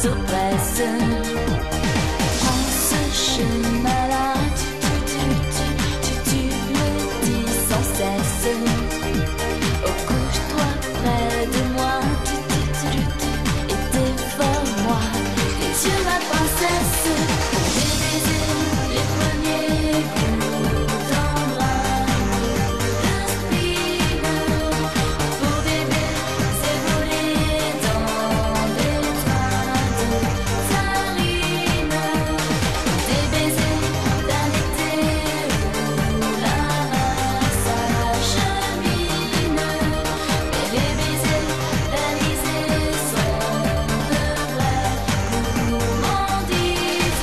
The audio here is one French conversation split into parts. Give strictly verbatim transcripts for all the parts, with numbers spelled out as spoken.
bateau presse. Prends ce chemin-là, tu, tu, tu, tu, tu, tu le dis sans cesse. Oh, couche-toi près de moi, tu, tu, tu, tu, tu, et dévore-moi. Les yeux, ma princesse, pour des baisers, les premiers coups d'embrun. Respire, pour des baisers volés dans des trains de farine. Des baisers d'un été où la main s'achemine. Mais les baisers d'Alizée sont de vraies gourmandises.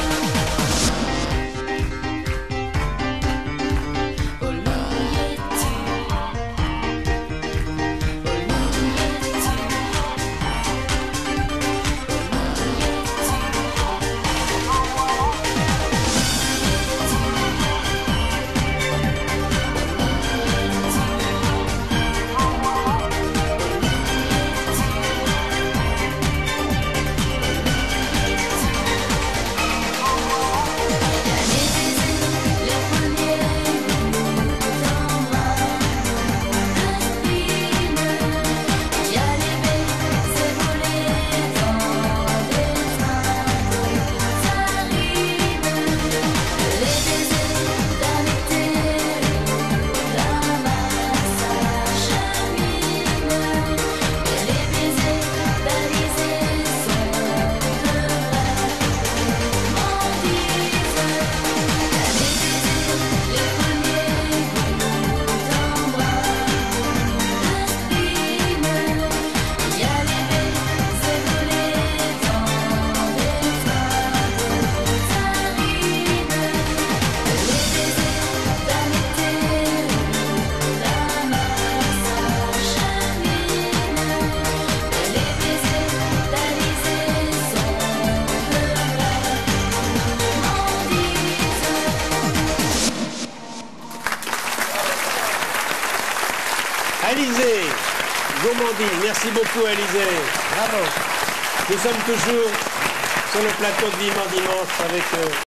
Au louis-tu, au Alizée, gourmandine, merci beaucoup Alizée. Bravo. Nous sommes toujours sur le plateau de Vivement Dimanche avec... euh,